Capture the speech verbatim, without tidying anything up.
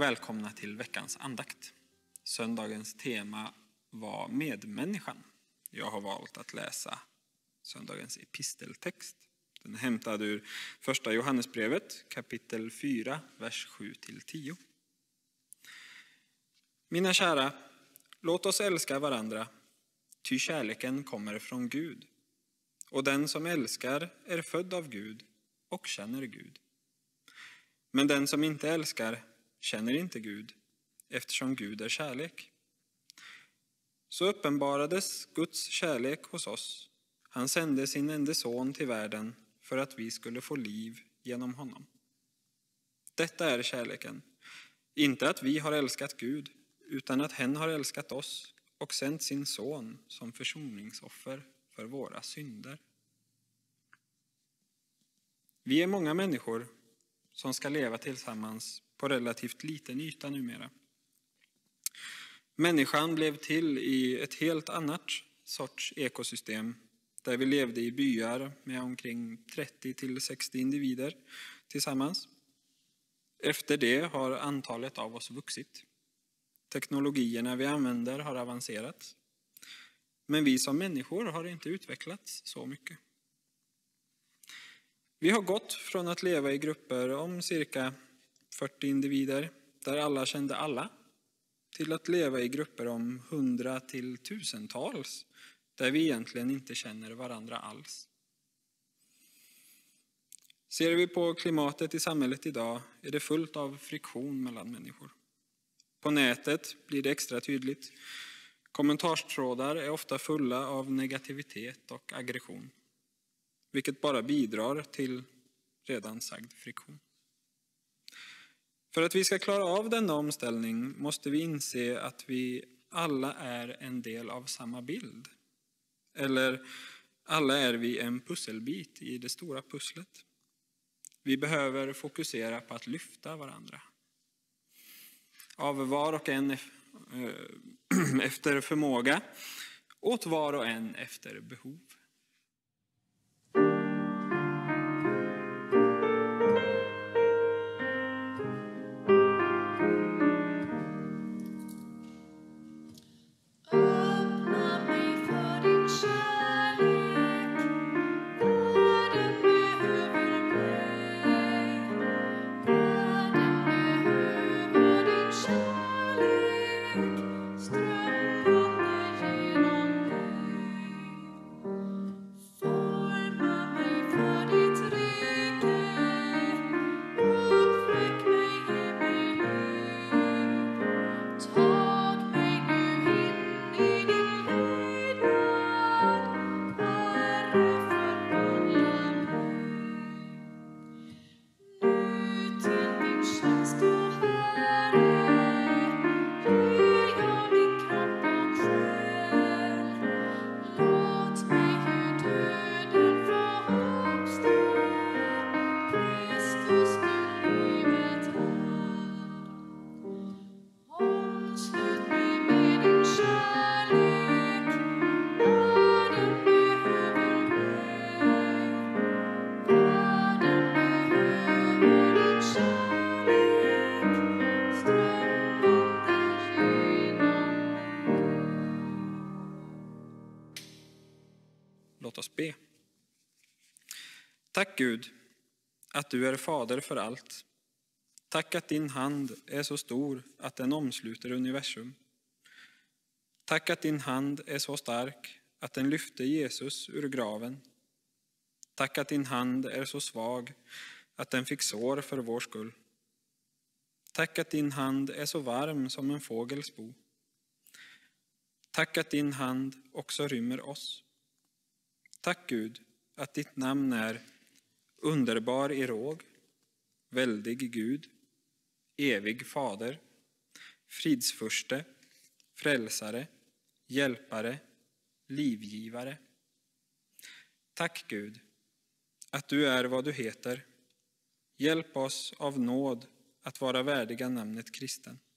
och välkomna till veckans andakt. Söndagens tema var medmänniskan. Jag har valt att läsa söndagens episteltext. Den är hämtad ur första Johannesbrevet, kapitel fyra, vers sju till tio. Mina kära, låt oss älska varandra, ty kärleken kommer från Gud. Och den som älskar är född av Gud och känner Gud. Men den som inte älskar känner inte Gud, eftersom Gud är kärlek. Så uppenbarades Guds kärlek hos oss. Han sände sin enda son till världen för att vi skulle få liv genom honom. Detta är kärleken. Inte att vi har älskat Gud, utan att han har älskat oss och sänt sin son som försoningsoffer för våra synder. Vi är många människor som ska leva tillsammans på relativt liten yta numera. Människan blev till i ett helt annat sorts ekosystem där vi levde i byar med omkring trettio till sextio individer tillsammans. Efter det har antalet av oss vuxit. Teknologierna vi använder har avancerat. Men vi som människor har inte utvecklats så mycket. Vi har gått från att leva i grupper om cirka fyrtio individer där alla kände alla till att leva i grupper om hundra till tusentals där vi egentligen inte känner varandra alls. Ser vi på klimatet i samhället idag är det fullt av friktion mellan människor. På nätet blir det extra tydligt. Kommentarstrådar är ofta fulla av negativitet och aggression, vilket bara bidrar till redan sagd friktion. För att vi ska klara av denna omställning måste vi inse att vi alla är en del av samma bild. Eller alla är vi en pusselbit i det stora pusslet. Vi behöver fokusera på att lyfta varandra. Av var och en efter förmåga, åt var och en efter behov. Låt oss be. Tack Gud att du är fader för allt. Tack att din hand är så stor att den omsluter universum. Tack att din hand är så stark att den lyfte Jesus ur graven. Tack att din hand är så svag att den fick sår för vår skull. Tack att din hand är så varm som en fågels bo. Tack att din hand också rymmer oss. Tack Gud att ditt namn är underbar i råg, väldig Gud, evig fader, fridsfurste, frälsare, hjälpare, livgivare. Tack Gud att du är vad du heter. Hjälp oss av nåd att vara värdiga namnet kristen.